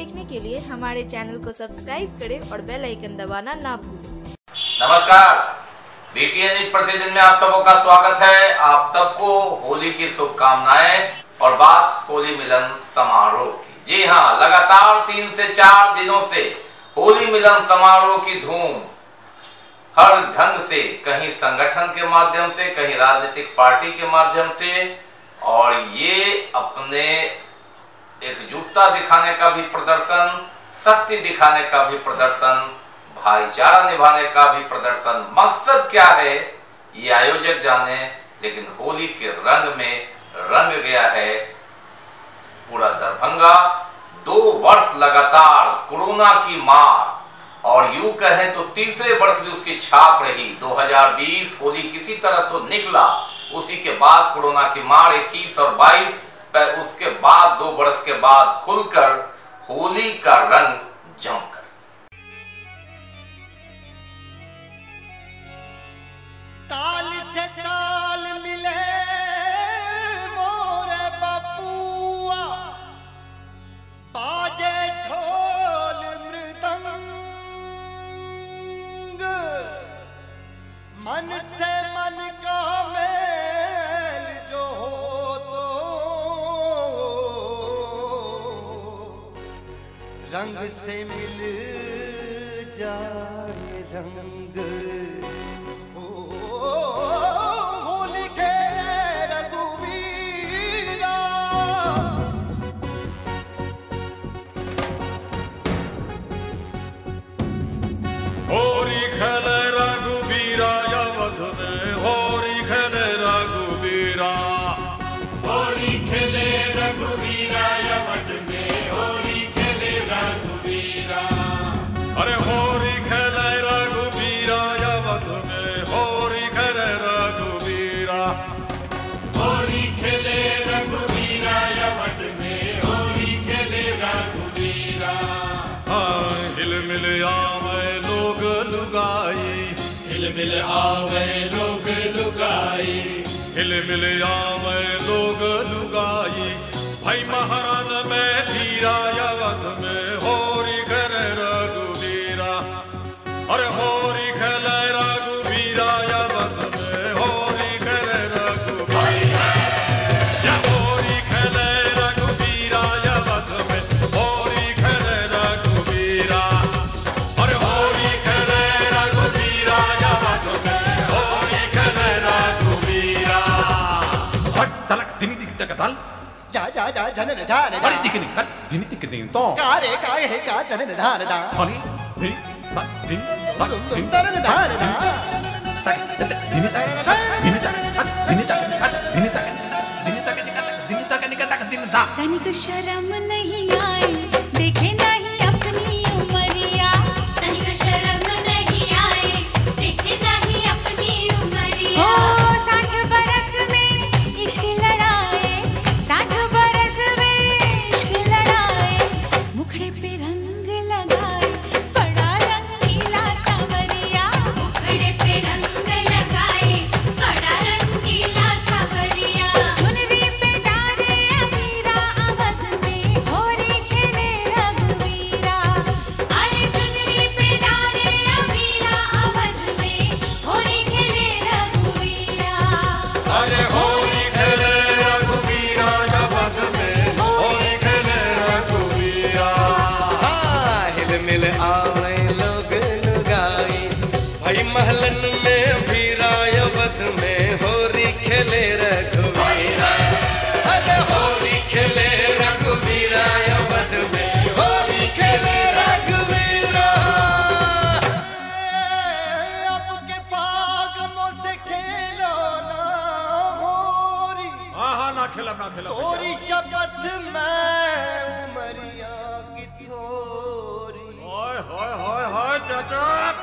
देखने के लिए हमारे चैनल को सब्सक्राइब करें और बेल आइकन दबाना ना भूलें। नमस्कार, BTN न्यूज प्रतिदिन में आप सबों का स्वागत है। आप सबको होली की शुभकामनाएं और बात होली मिलन समारोह की। जी हाँ, लगातार 3 से 4 दिनों से होली मिलन समारोह की धूम हर ढंग से, कहीं संगठन के माध्यम से, कहीं राजनीतिक पार्टी के माध्यम से, और ये अपने एकजुटता दिखाने का भी प्रदर्शन, शक्ति दिखाने का भी प्रदर्शन, भाईचारा निभाने का भी प्रदर्शन। मकसद क्या है ये आयोजक जाने, लेकिन होली के रंग में रंग गया है पूरा दरभंगा। 2 वर्ष लगातार कोरोना की मार, और यूं कहें तो तीसरे वर्ष भी उसकी छाप रही। 2020 होली किसी तरह तो निकला, उसी के बाद कोरोना की मार 21 और 22, पर उसके बाद 2 वर्ष के बाद खुलकर होली का रंग जमकर। ताल से ताल मिले मोरे बबुआ, बाजे ढोल मृदंग, मन से मन का मेल जो हो तो रंग से मिल जाए रंग। होली के रघुवीरा, होरी खेले रघुवीरा अवध में, होरी खेले रघुवीरा, होली खेले रघुवीरा अवध में, होली खेले रघुवीरा। अरे होरी खेले रघुवीरा अवध में, होरी खेले रघुवीरा, होली खेले रघुवीरा अवध में, होली खेले रघुवीरा। हाँ, हिल मिल आवे लोग लुगाई, हिल मिल आवे लोग लुगाई, हिल मिल आवे लोग लुगाई। भाई महाराज में धीरा अवध में, होरी खेले रघुवीरा। अरे होरी खेले रघुवीरा अवध में, होरी खेले रघुवीरा, या होरी खेले रघुवीरा अवध में, होरी खेले रघुवीरा। अरे होरी खेले रघुवीरा अवध में, होरी खेले रघुवीरा। हट तलक दिनी दिख तक तल, जा जा जा जनन धान दा, अरे दिखनी हट दिनी दिख दिन तो कारे काहे है का जनन धान दा, हनी दिनी तक दिन तक दुम दिन दुम तरन धान दा, दिनी तक दिनी तक दिनी तक दिनी तक दिनी तक दिनी तक निकल तक दिन दा। तनिक शर्म नहीं आए, देखे नहीं अपनी उमरिया, तनिक शर्म नहीं आए, देखे नहीं अपनी उमरिया। ओ 60 बरस में इश्क लड़ाए, 60 बरस में इश्क लड़ाए, मुखड़े पे रंग लगाए, बड़ा रंगीला सांवरिया, मुखड़े पे रंग लगाए, बड़ा रंगीला सांवरिया। चुनरी पे डारे अमीरा अवध में, होरी खेले रघुवीरा। अरे चुनरी पे डारे अमीरा अवध में, होरी खेले रघुवीरा। अरे होरी खेले रघुवीरा अवध में, होरी खेले रघुवीरा। हाँ, हिल मिल आवे लोग लुगाई, भाई महलन में भीरा अवध में, होरी खेले रघुवीरा। अरे होरी खेले रघुवीरा अवध में, होरी खेले रघुवीरा। अब के फागमों से खेलो ना होरी, हाँ ना खेला तोरी शपथ में उमरिया की थोरी। हाय हाय हाय हाय चाचा।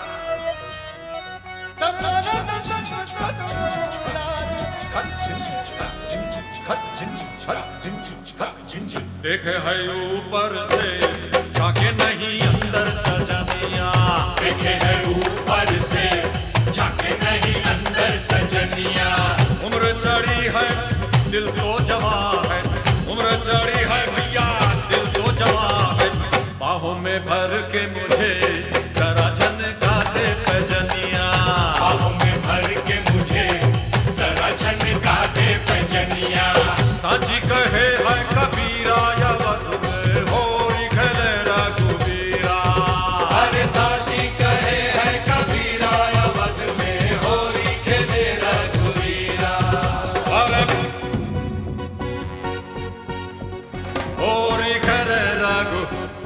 देखे है ऊपर से झाके नहीं अंदर सजनिया, देखे है ऊपर से झाके नहीं अंदर सजनिया। उम्र चढ़ी है दिल दिल तो जवा है, उम्र चढ़ी है भैया दिल तो जवा है, बाहों में भर के मुझे जरा झनका दे पैजनिया, बाहों में भर के मुझे जरा झनका दे पैजनिया। साची कहे है कबीरा यवत में होरी खेले रघुवीरा, अरे साची कहे है कबीरा यवत में होरी खेले रघुवीरा। अरे होरी खेले रघु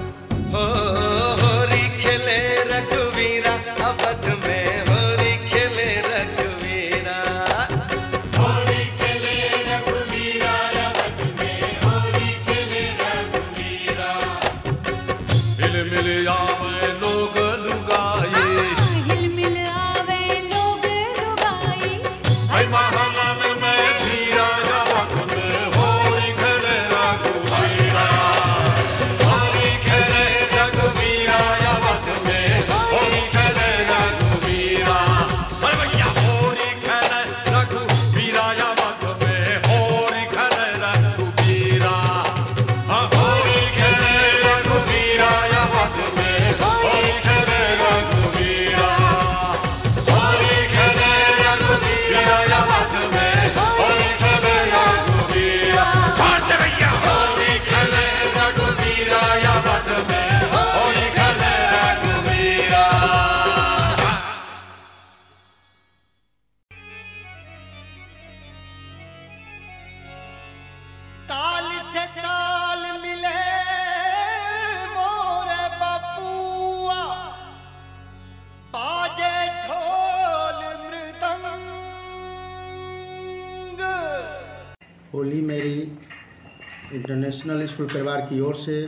होरी खेले रघुवीरा, अवध में होरी खेले रघुवीरा। होरी खेले रघुवीरा अवध में होरी खेले रघुवीरा। हिल मिल आवे लोग लुगाई, हिल मिल आवे लोग लुगाई, है महालन में धीरा यवत में होरी खेले रघुवीरा, होरी खेले रघुवीरा यवत में होरी खेले रघुवीरा। अरे भैया होरी खेले रघुवीरा यवत में होरी खेले रघुवीरा, हाँ होरी खेले रघुवीरा यवत में होरी खेले रघुवीरा, होरी खेले रघुवीरा यवत में होरी खेले रघुवीरा। बात है भैया होरी खेले रघुवीरा यवत में होरी खेले रघुवीरा। ताल से ताल मिले मोरे बबुआ, बाजे ढोल मृदंग। होली मेरी इंटरनेशनल स्कूल परिवार की ओर से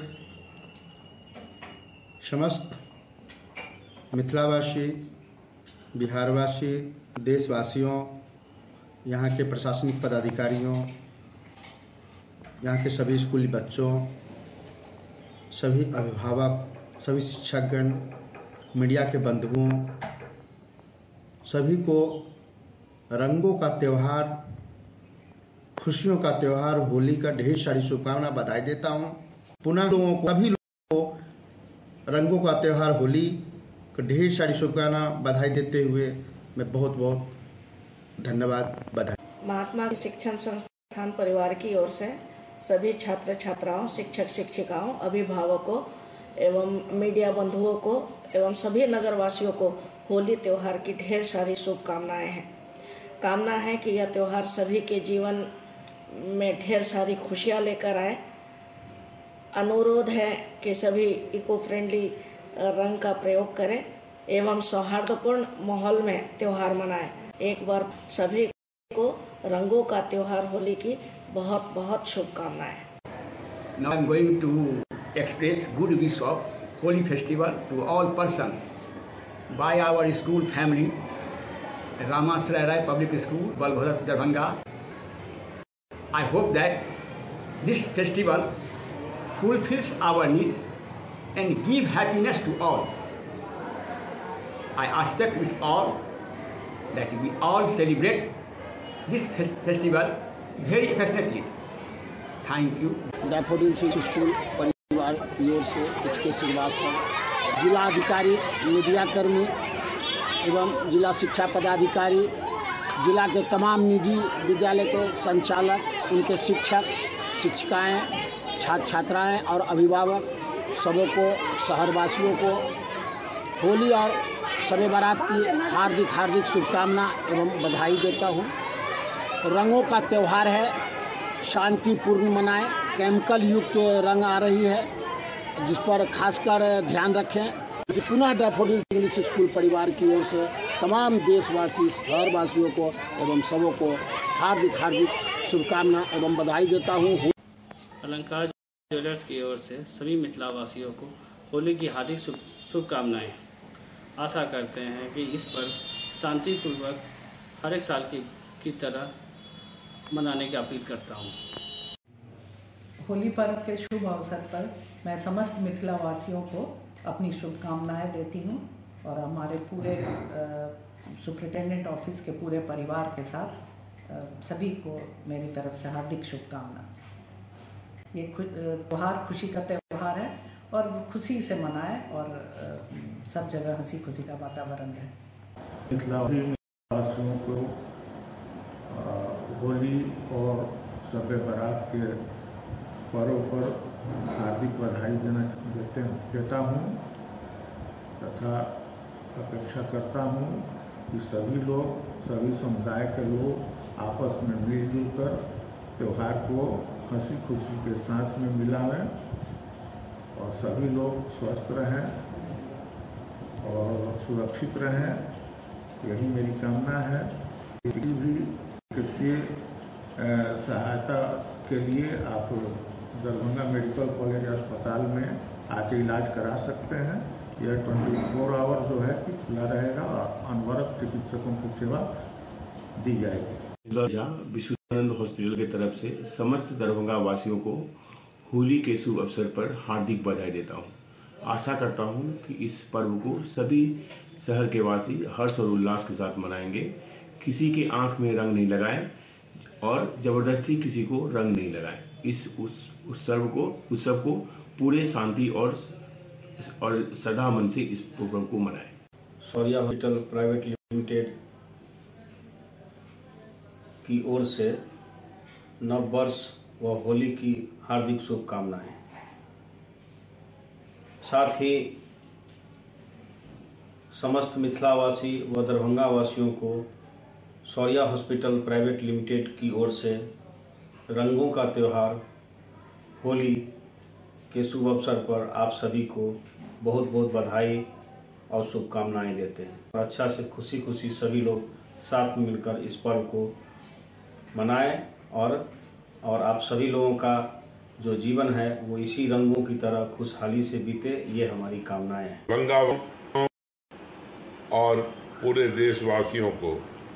समस्त मिथिलावासी, बिहारवासी, देशवासियों, यहाँ के प्रशासनिक पदाधिकारियों, यहाँ के सभी स्कूली बच्चों, सभी अभिभावक, सभी शिक्षकगण, मीडिया के बंधुओं, सभी को रंगों का त्यौहार, खुशियों का त्यौहार होली का ढेर सारी शुभकामना, बधाई देता हूँ। पुनः लोगों को, सभी लोगों को रंगों का त्यौहार होली का ढेर सारी शुभकामना, बधाई देते हुए मैं बहुत बहुत धन्यवाद, बधाई। महात्मा शिक्षण संस्थान परिवार की ओर से सभी छात्र छात्राओं, शिक्षक शिक्षिकाओं, अभिभावकों एवं मीडिया बंधुओं को एवं सभी नगरवासियों को होली त्योहार की ढेर सारी शुभकामनाएं हैं। कामना है कि यह त्योहार सभी के जीवन में ढेर सारी खुशियां लेकर आए। अनुरोध है कि सभी इको फ्रेंडली रंग का प्रयोग करें एवं सौहार्दपूर्ण माहौल में त्योहार मनाएं। एक बार सभी को रंगों का त्योहार होली की बहुत बहुत शुभकामनाएं। Now I am going to express good wish of Holi festival to all persons by our school family, Ramasray Rai Public School, Balbhadar, Darbhanga. I hope that this festival fulfills our needs and give happiness to all. I expect with all that we all celebrate this festival very affectionately. Thank you. Daffodil school परिवार की ओर से इसके शुरुआत पर जिला अधिकारी, media कर्मी एवं जिला शिक्षा पदाधिकारी, जिला के तमाम निजी विद्यालय के संचालक, उनके शिक्षक, शिक्षिकाएं, छात्र छात्राएं और अभिभावक सबों को, शहरवासियों को होली और शब-ए बारात की हार्दिक हार्दिक शुभकामना एवं बधाई देता हूं। रंगों का त्यौहार है, शांतिपूर्ण मनाएं। केमिकल युक्त रंग आ रही है, जिस पर खासकर ध्यान रखें। पुनः डैफोडिल इंग्लिश स्कूल परिवार की ओर से तमाम देशवासी, शहरवासियों को एवं सबों को हार्दिक हार्दिक शुभकामना एवं बधाई देता हूँ। अलंकार ज्वेलर्स की ओर से सभी मिथिलावासियों को होली की हार्दिक शुभकामनाएं। आशा करते हैं कि इस पर शांतिपूर्वक हर एक साल की तरह मनाने की अपील करता हूँ। होली पर्व के शुभ अवसर पर मैं समस्त मिथिलावासियों को अपनी शुभकामनाएं देती हूँ और हमारे पूरे सुपरिटेंडेंट ऑफिस के पूरे परिवार के साथ सभी को मेरी तरफ से हार्दिक शुभकामना। ये त्यौहार खुशी का त्यौहार है और खुशी से मनाएं और सब जगह हंसी खुशी का वातावरण रहे। मिथिलावासी वासियों को होली और शब बारात के पर्व पर हार्दिक बधाई देता हूँ तथा अपेक्षा करता हूँ कि सभी लोग, सभी समुदाय के लोग आपस में मिलजुल कर त्यौहार को हंसी खुशी के साथ में मिलावें और सभी लोग स्वस्थ रहें और सुरक्षित रहें, यही मेरी कामना है। किसी भी चिकित्सीय सहायता के लिए आप दरभंगा मेडिकल कॉलेज अस्पताल में आके इलाज करा सकते हैं। यह 24 आवर जो है कि खुला रहेगा और अनवरत चिकित्सकों की सेवा दी जाएगी। विश्वेश्वरानंद हॉस्पिटल की तरफ से समस्त दरभंगा वासियों को होली के शुभ अवसर पर हार्दिक बधाई देता हूँ। आशा करता हूँ कि इस पर्व को सभी शहर के वासी हर्ष और उल्लास के साथ मनाएंगे। किसी की आंख में रंग नहीं लगाएं और जबरदस्ती किसी को रंग नहीं लगाएं। इस उत्सव को पूरे शांति और श्रद्धा मन से इस प्रोग्राम को मनाएं। शौर्या हॉस्पिटल प्राइवेट लिमिटेड की ओर से नव वर्ष व होली की हार्दिक शुभकामनाएं। साथ ही समस्त मिथिलावासी व दरभंगा वासियों को शौर्या हॉस्पिटल प्राइवेट लिमिटेड की ओर से रंगों का त्यौहार होली के शुभ अवसर पर आप सभी को बहुत बहुत बधाई और शुभकामनाएं देते हैं। और अच्छा से खुशी खुशी सभी लोग साथ में मिलकर इस पर्व को मनाएं और आप सभी लोगों का जो जीवन है वो इसी रंगों की तरह खुशहाली से बीते, ये हमारी कामनाएं हैं। गंगा और पूरे देशवासियों को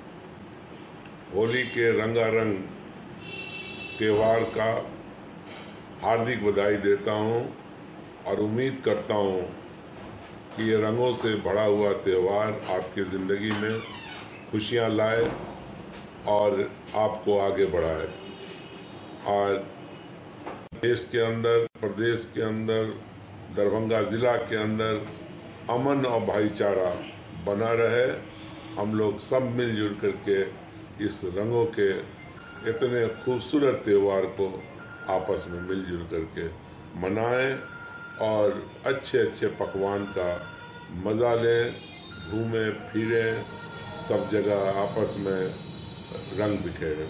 होली के रंगारंग त्योहार का हार्दिक बधाई देता हूं और उम्मीद करता हूं कि ये रंगों से भरा हुआ त्यौहार आपकी ज़िंदगी में खुशियां लाए और आपको आगे बढ़ाए। और देश के अंदर, प्रदेश के अंदर, दरभंगा ज़िला के अंदर अमन और भाईचारा बना रहे। हम लोग सब मिलजुल करके इस रंगों के इतने खूबसूरत त्यौहार को आपस में मिलजुल करके मनाएं और अच्छे अच्छे पकवान का मज़ा लें, घूमें फिरें, सब जगह आपस में रंग बिखेरें।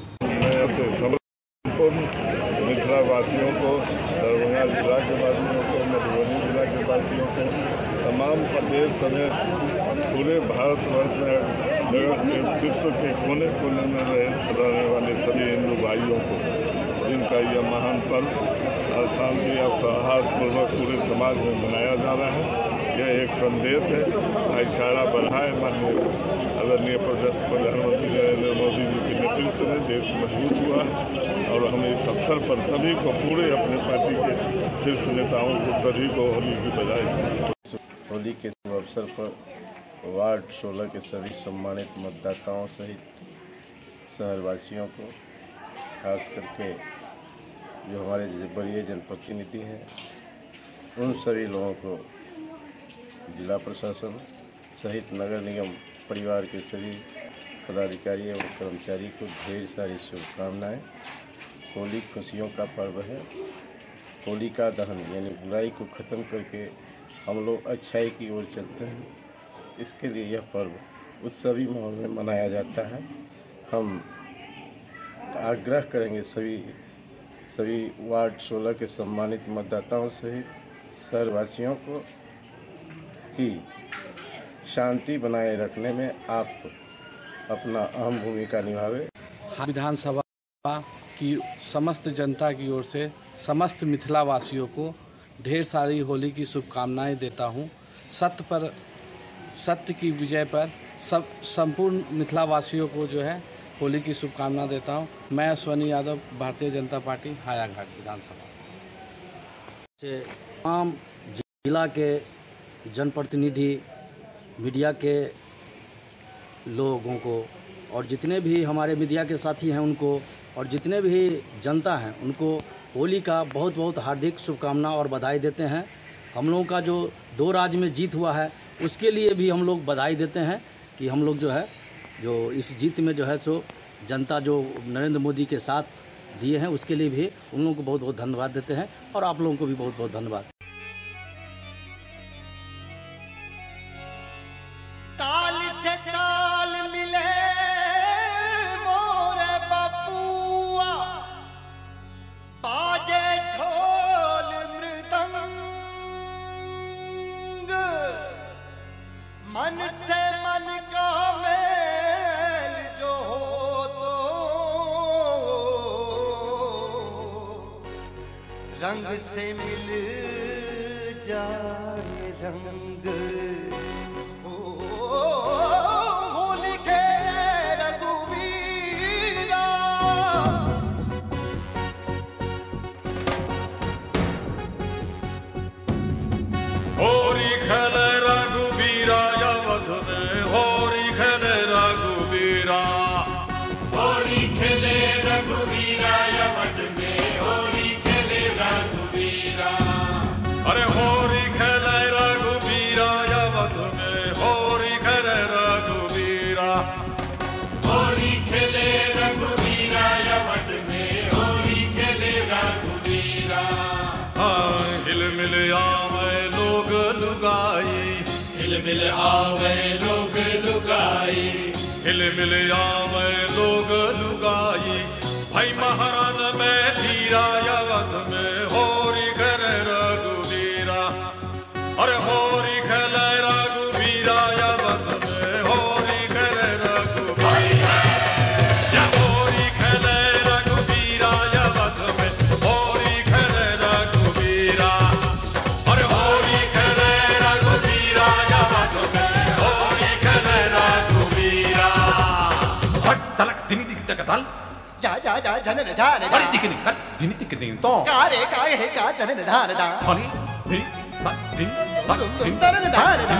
मिथिला वासियों को, दरभंगा जिला के वासियों को, मधुबनी जिला के वासियों को, तमाम प्रदेश समेत पूरे भारतवर्ष में विश्व के कोने कोने में रहने वाले सभी हिंदू भाइयों को जिनका यह महान पर्व और शांति और सौहार्दपूर्वक पूरे समाज में मनाया जा रहा है। यह एक संदेश है, भाईचारा बढ़ाए। माननीय आदरणीय प्रधानमंत्री नरेंद्र मोदी जी के नेतृत्व में देश मजबूत हुआ और हम इस अवसर पर सभी को, पूरे अपने पार्टी के शीर्ष नेताओं को, सभी को होली की बधाई। होली के अवसर पर वार्ड 16 के सभी सम्मानित मतदाताओं सहित शहरवासियों को, खास करके जो हमारे बड़े जनप्रतिनिधि हैं, उन सभी लोगों को, जिला प्रशासन सहित नगर निगम परिवार के सभी पदाधिकारी एवं कर्मचारी को ढेर सारी शुभकामनाएं। होली खुशियों का पर्व है। होली का दहन यानी बुराई को ख़त्म करके हम लोग अच्छाई की ओर चलते हैं। इसके लिए यह पर्व उत्सवी माहौल में मनाया जाता है। हम आग्रह करेंगे सभी वार्ड 16 के सम्मानित मतदाताओं सहित शहरवासियों को कि शांति बनाए रखने में आप अपना अहम भूमिका निभावे। विधानसभा की समस्त जनता की ओर से समस्त मिथिला वासियों को ढेर सारी होली की शुभकामनाएं देता हूं। सत्य की विजय पर संपूर्ण मिथिला वासियों को जो है होली की शुभकामना देता हूं। मैं अश्वनी यादव, भारतीय जनता पार्टी, हायाघाट विधानसभा से तमाम जिला के जनप्रतिनिधि, मीडिया के लोगों को और जितने भी हमारे मीडिया के साथी हैं उनको और जितने भी जनता हैं उनको होली का बहुत बहुत हार्दिक शुभकामना और बधाई देते हैं। हम लोगों का जो 2 राज्य में जीत हुआ है उसके लिए भी हम लोग बधाई देते हैं कि हम लोग जो है जो इस जीत में जो है सो जनता जो नरेंद्र मोदी के साथ दिए हैं उसके लिए भी उन लोगों को बहुत बहुत धन्यवाद देते हैं और आप लोगों को भी बहुत बहुत धन्यवाद। ताल से ताल मिले मोरे बबुआ, बाजे ढोल मृदंग, मन से मन का मेल जो हो तो रंग से मिल जाए रंग, होली के रघुवीरा। होरी खेले रघुवीरा अवध में, होरी खेले रघुवीरा, होरी खेले रघुवीरा अवध में, होरी खेले रघुवीरा। अरे होरी खेले रघुवीरा अवध में, होरी खेले रघुवीरा, होरी खेले रघुवीरा अवध में, होरी खेले रघुवीरा। हाँ हिल मिल आवे लोग लुगाई, हिल मिल आवे लोग लुगाई, हिल मिल आवे लोग लुगाई। भाई महारान में धीरा अवध में, होरी खेले रघुवीरा। अरे होरी खेले रघुवीरा अवध में, होरी खेले रघुवीरा, या होरी खेले रघुवीरा अवध में, होरी खेले रघुवीरा। अरे होरी खेले रघुवीरा अवध में, होरी खेले रघुवीरा। हट तलक दिनी दिख तकताल जा जा जा जनन धान अरे दिखनी हट दिनी दिख दिन तो कारे काय है का जनन धान दा हनी दिन दिन दिन तरन धान दा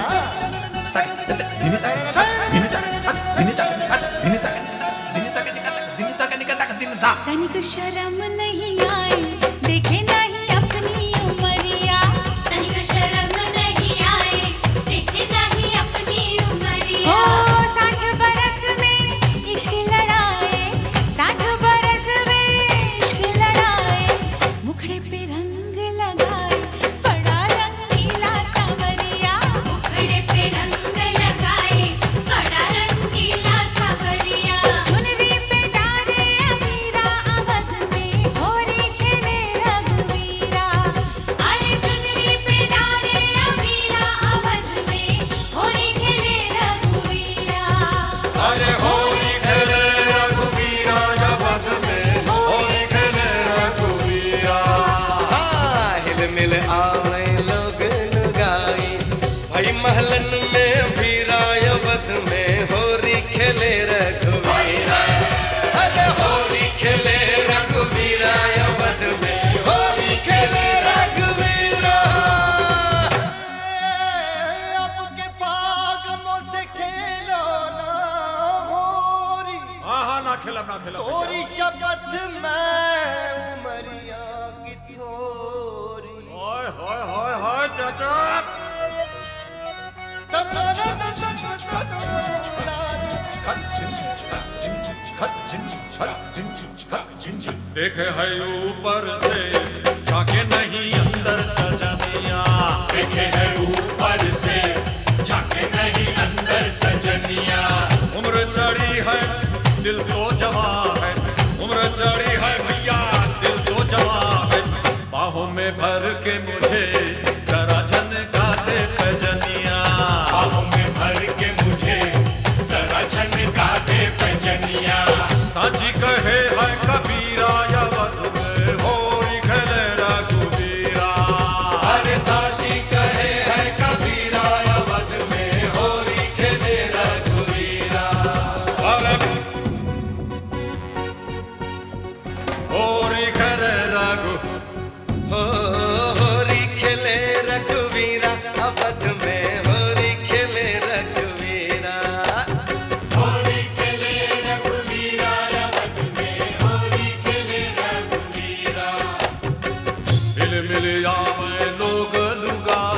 दिनी तक दिनी तक दिनी तक दिनी तक दिनी तक दिनी तक निकल दिन दा तनिक शर्म नहीं आई, देखे नहीं अपनी उमरिया, तनिक शर्म नहीं आई, देखे नहीं अपनी उमरिया। ओ 60 बरस में इश्क लड़ाए, 60 बरस में इश्क लड़ाए, मुखड़े पे रंग लगाए, बड़ा रंगीला सांवरिया, मुखड़े पे रंग लगाए, बड़ा रंगीला सांवरिया। चुनरी पे डारे अमीरा अवध में, होरी खेले रघुवीरा। अरे चुनरी पे डारे अमीरा अवध में, होरी खेले रघुवीरा। अरे होरी खेले रघुवीरा अवध में, होरी खेले रघुवीरा। हाँ हिल मिल आवे लोग लुगाई, भाई महलन में भीरा अवध में, होरी खेले रघुवीरा। अरे होरी खेले रघुवीरा अवध में, होरी खेले रघुवीरा। अब के फागमों से खेलो ना होरी, हां हां ना खेला तोरी शपथ में उमरिया की थोरी। हाय हाय हाय हाय चाचा देखे है ऊपर से झाके नहीं अंदर सजनिया, देखे है ऊपर से झाके नहीं अंदर सजनिया। उम्र चढ़ी है दिल तो जवा है, उम्र चढ़ी है भैया दिल तो जवा है। बाहों में भर के मुझे जरा झनका दे पैजनिया, बाहों में भर के मुझे जरा झनका दे पैजनिया। साची कहे है कबीरा अवध में, होरी खेले रघुवीरा। अरे साची कहे है कबीरा अवध में, होरी खेले रघुवीरा। अरे होरी खेले रघु होरी खेले रघुवीरा अवध में, होरी खेले रघुवीरा। होरी खेले रघुवीरा अवध में, होरी खेले रघुवीरा। हिल मिल आवे लोग लुगा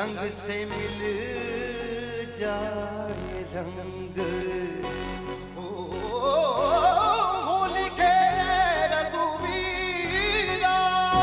रंग से मिल जाए रंग होली के रघुवीरा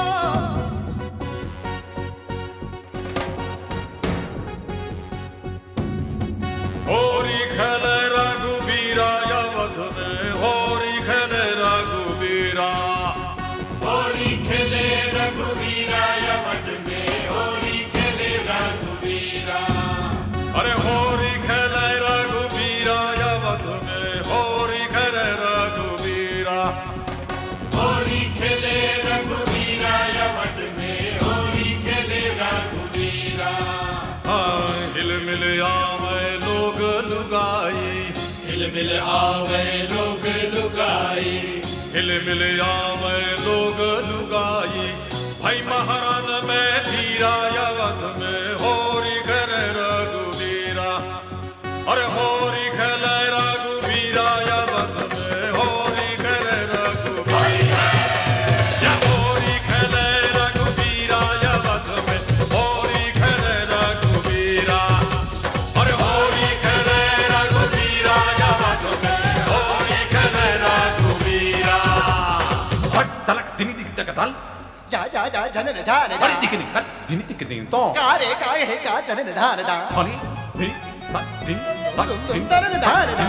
होरी खेले रघुवीरा अवध में होरी खेले रघुवीरा होली खेले रघुवीरा अवध में होली खेले रघुवीरा अरे होरी खेले रघुवीरा अवध में होरी खेले रघुवीरा होली खेले रघुवीरा अवध में होली खेले रघुवीरा हाँ हिल मिल आवे लोग लुगाई हिल मिल आवे लोग लुगाई हिल मिल आवे लोग लुगाई भाई महारान में धीरा अवध में होरी खेले रघुवीरा अरे होरी खेले रघुवीरा अवध में होरी खेले रघुवीरा या होरी खेले रघुवीरा अवध में होरी खेले रघुवीरा अरे होरी खेले रघुवीरा अवध में होरी खेले रघुवीरा हट तलक दिनी दिख तकतल जा जा जा जनन धान दा अरे दिखनी हट दिनी दिख दिन तो कारे काहे है का जनन धान दा हनी दिनी तक दिन तक दिन तरन धान दा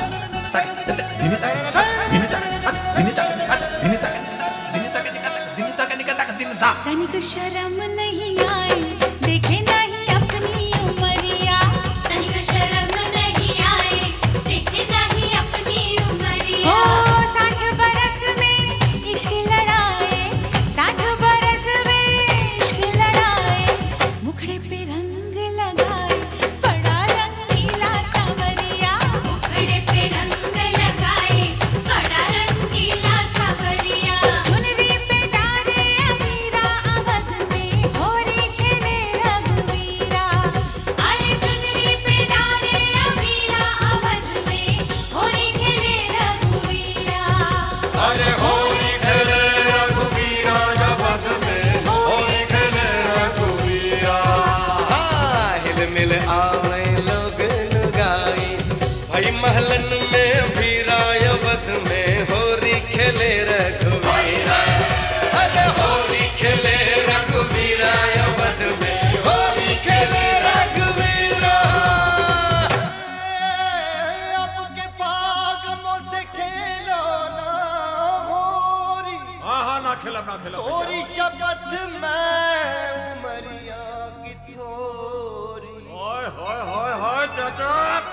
दिनी तक दिनी तक दिनी तक दिनी तक दिनी तक दिनी तक निकल तक दिन दा तनिक शर्म नहीं आए देखे नहीं अपनी उमरिया तनिक शर्म नहीं आए देखे नहीं अपनी उमरिया ओ 60 बरस में इश्क लड़ाए 60 बरस में इश्क लड़ाए मुखड़े पे रंग लगाए बड़ा रंगीला सांवरिया मुखड़े पे रंग लगाए बड़ा रंगीला सांवरिया चुनरी पे डाले अमीरा अवध में होरी खेले रघुवीरा अरे चुनरी पे डाले अमीरा अवध में होरी खेले रघुवीरा अरे होरी खेले रघुवीरा अवध में होरी खेले रघुवीरा हाँ, हिल मिल आवे लोग लुगाई भाई महलन में भीरा अवध में होरी खेले रघुवीरा अरे होरी खेले रघुवीरा अवध में होरी खेले रघुवीरा अब के फागमों से खेलो ना होरी हाँ ना खेला तोरी शपथ में उमरिया की थोरी हाय हाय हाय हाय चाचा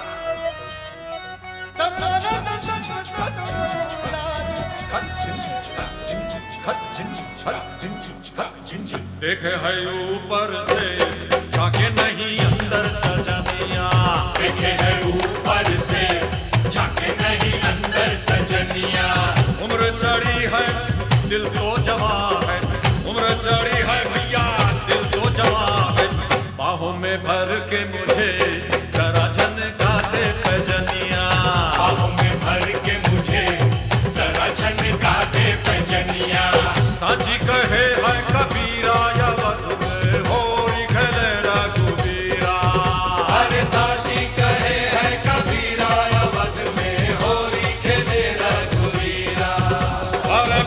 देखे है ऊपर से झाके नहीं अंदर सजनिया देखे है ऊपर से झाके नहीं अंदर सजनिया उम्र चढ़ी है दिल तो जवा है उम्र चढ़ी है भैया दिल तो जवा है बाहों में भर के मुझे जरा झनका दे पैजनिया बाहों में भर के मुझे जरा झनका दे पैजनिया साची कहे है कबीरा अवध में होरी खेले रघुवीरा अरे साची कहे है कबीरा अवध में होरी खेले रघुवीरा अरे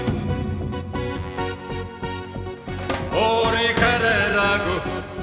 होरी खेले रघु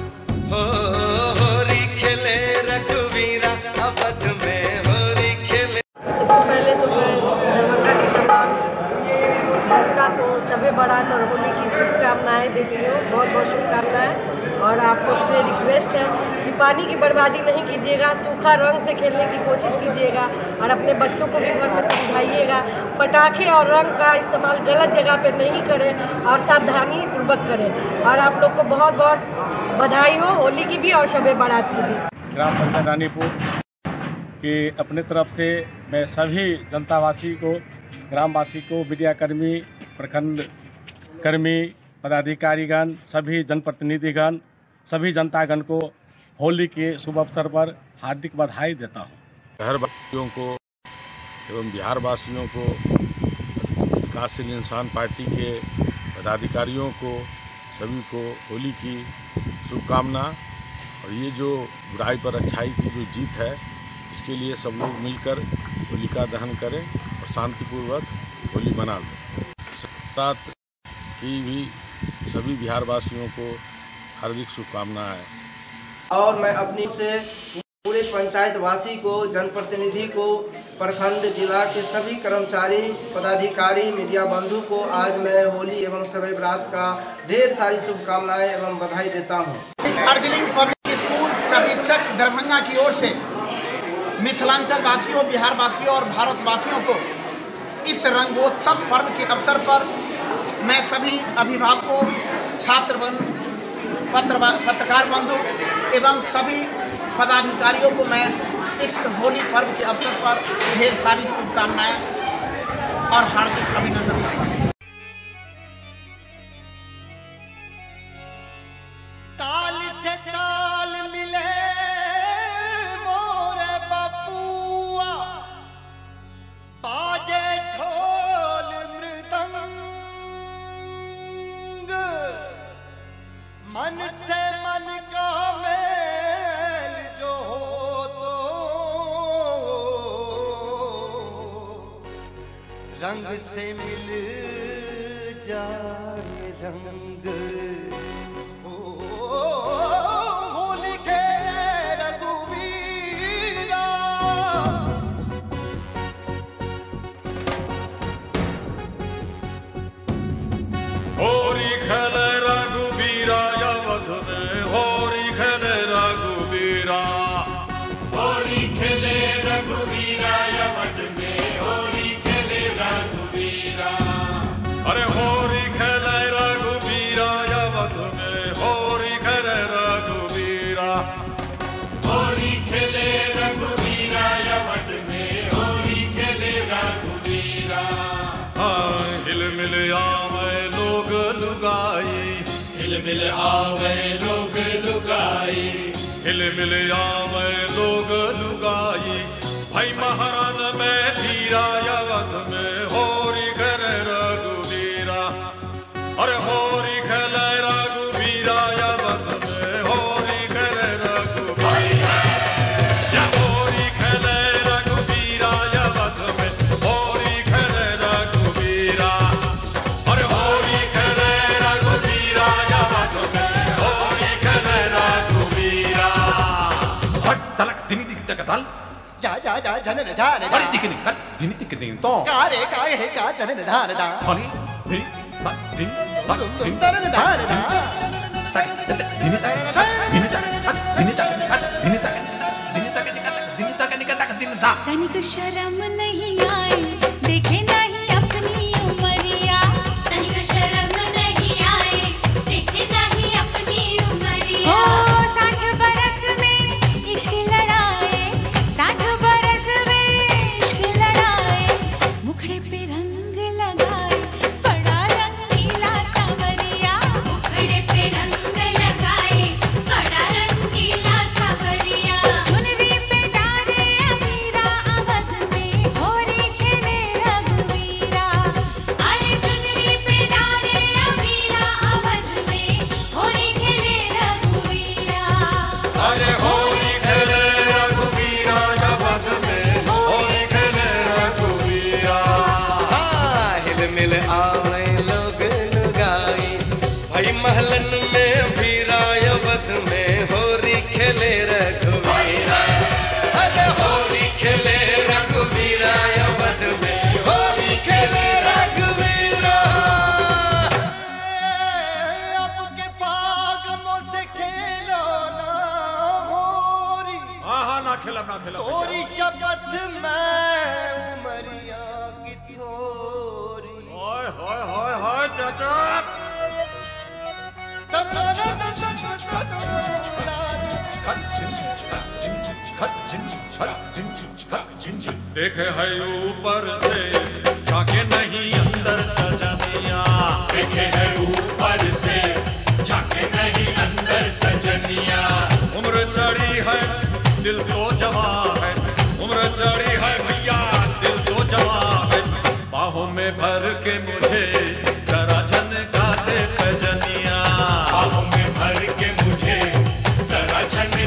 होरी खेले रघुवीरा अवध में होरी खेले सबसे पहले तो मैं दरभंगा की तमाम जनता को शबे बारात और होली की शुभकामनाएं देती हूँ। बहुत बहुत शुभकामनाएं और आप लोग से रिक्वेस्ट है कि पानी की बर्बादी नहीं कीजिएगा, सूखा रंग से खेलने की कोशिश कीजिएगा और अपने बच्चों को भी घर में समझाइएगा। पटाखे और रंग का इस्तेमाल गलत जगह पे नहीं करें और सावधानी पूर्वक करें। और आप लोग को बहुत बहुत बधाई हो होली की भी और शबे बारात की भी। ग्राम पंचायत रानीपुर की अपने तरफ से मैं सभी जनतावासी को, ग्रामवासी को, मीडियाकर्मी, प्रखंड कर्मी, पदाधिकारीगण, सभी जनप्रतिनिधिगण, सभी जनतागण को होली के शुभ अवसर पर हार्दिक बधाई देता हूँ। शहरवासियों को एवं बिहार वासियों को, विकासशील इंसान पार्टी के पदाधिकारियों को, सभी को होली की शुभकामना और ये जो बुराई पर अच्छाई की जो जीत है, इसके लिए सब लोग मिलकर होलिका दहन करें और शांतिपूर्वक होली मना लें। साथ ही भी सभी बिहारवासियों को हार्दिक शुभकामनाएं। और मैं अपनी से पूरे पंचायत वासी को, जनप्रतिनिधि को, प्रखंड जिला के सभी कर्मचारी, पदाधिकारी, मीडिया बंधु को आज मैं होली एवं शब बरात का ढेर सारी शुभकामनाएं एवं बधाई देता हूं। दार्जिलिंग पब्लिक स्कूल प्रवीरचक दरभंगा की ओर से मिथिलांचल वासियों, बिहार वासियों और भारतवासियों को इस रंगोत्सव पर्व के अवसर पर मैं सभी अभिभावकों, छात्र पत्रकार बंधु एवं सभी पदाधिकारियों को मैं इस होली पर्व के अवसर पर ढेर सारी शुभकामनाएं और हार्दिक अभिनंदन करता हूं। ताल से ताल मिले मोरे बबुआ, बाजे ढोल मृदंग, मन से मन का मेल जो हो तो रंग से मिल जाए रंग, होली के रघुवीरा। होरी खेले रघुवीरा अवध में, होरी खेले रघुवीरा, होली खेले रघुवीरा अवध में, होली खेले रघुवीरा। अरे होरी खेले रघुवीरा अवध में, होरी खेले रघुवीरा, होली खेले रघुवीरा अवध में, होली खेले रघुवीरा। हाँ हिल मिल आवे लोग लुगाई, हिल मिल आवे लोग लुगाई, हिल मिल आवे लोग लुगाई, भाई महाराज में धीरा अवध में, होरी खेले रघुवीरा। अरे होरी खेले रघुवीरा अवध में, होरी खेले रघुवीरा, या होरी खेले रघुवीरा अवध में, होरी खेले रघुवीरा। अरे होरी खेले रघुवीरा अवध में, होरी खेले रघुवीरा। हट तलक दिनी दिख तकताल जा जा जा जनन धान दा, अरे दिखनी हट दिनी दिख दिन तो का रे का है का जनन धान दा, हनी दिनी तक दिन तक दिन जनन धान दा, दिनी तक दिनी तक दिनी तक दिनी तक दिनी तक दिनी तक दिनी तक दिन दा। तनिक शर्म नहीं आए, देखे नहीं अपनी उमरिया, तनिक शर्म नहीं आए, देखे नहीं अपनी उमरिया। ओ 60 बरस में इश्क लड़ाए, 60 बरस में इश्क लड़ाए, मुखड़े पे रंग लगाए, बड़ा रंगीला सांवरिया, मुखड़े पे रंग लगाए, बड़ा रंगीला सांवरिया। चुनरी पे डारे अमीरा अवध में, होरी खेले रघुवीरा। अरे चुनरी पे डारे अमीरा अवध में, होरी खेले रघुवीरा। अरे होरी खेले रघुवीरा अवध में, होरी खेले रघुवीरा। हाँ, हिल मिल आवे लोग लुगाई, भाई महलन में भीरा अवध में, होरी खेले रघुवीरा। अरे होली खेले रघुवीरा अवध में, होली खेले रघुवीरा। अब के फागमों से खेलो ना होरी, हाँ ना खेला ना खेला। तोरी शपथ में उमरिया की थोरी। हाय हाय हाय हाय चाचा। देखे है ऊपर से झाके नहीं अंदर सजनिया, देखे है ऊपर से झाके नहीं अंदर सजनिया। उम्र चढ़ी है दिल तो जवा है, उम्र चढ़ी है भैया दिल तो जवा है, बाहों में भर के मुझे जरा झनका दे पैजनिया, बाहों में भर के मुझे जरा झनका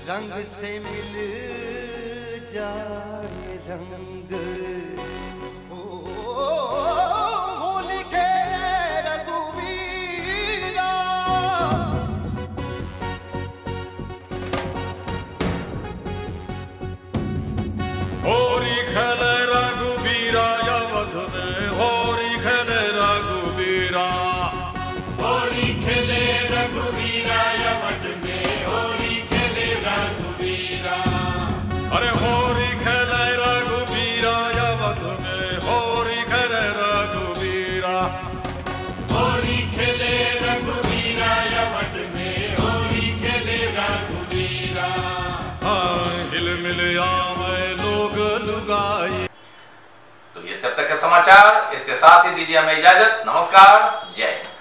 रंग से मिल जाए रंग होली के रघुवीरा होरी खेले रघुवीरा अवध में होरी खेले रघुवीरा होली खेले रघुवीरा अवध में होली खेले रघुवीरा अरे होरी खेले रघुवीरा अवध में होरी खेले रघुवीरा होली खेले रघुवीरा अवध में होली खेले रघुवीरा हाँ हिल मिल आवे लोग लुगाई। तो ये सब तक के समाचार, इसके साथ ही दीजिए हमें इजाजत। नमस्कार, जय हिंद।